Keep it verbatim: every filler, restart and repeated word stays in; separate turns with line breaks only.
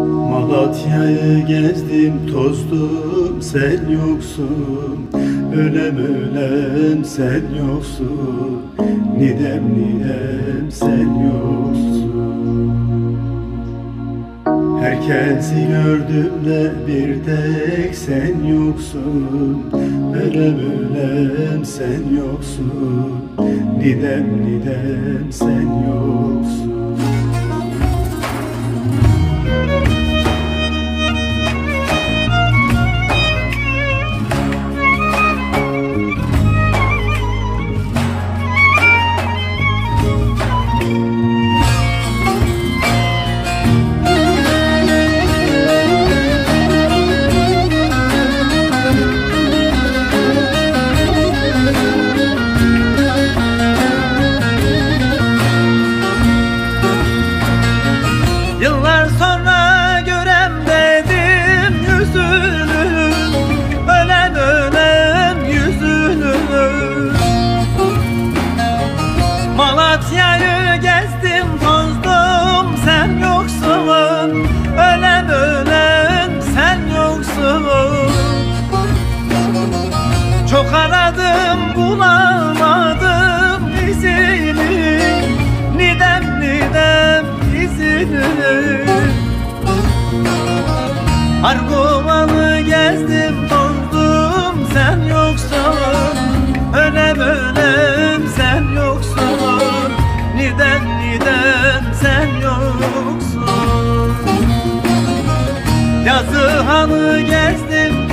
Malatya'yı gezdim tozdum, sen yoksun. Ölem ölem sen yoksun, Nidem nidem sen yoksun. Herkesi gördüm de bir tek sen yoksun. Ölem ölem sen yoksun, Nidem nidem sen yoksun.
Yıllar sonra görem dedim yüzünü, ölen ölen yüzünü. Malatya'yı gezdim tozdum, sen yoksun. Ölen ölen sen yoksun. Çok aradım bulamadım izini, Nidem nidem izini. Arguvanı gezdim tozdum, sen yoksun. Ölem ölem sen yoksun, Nidem nidem sen yoksun. Yazıhanı gezdim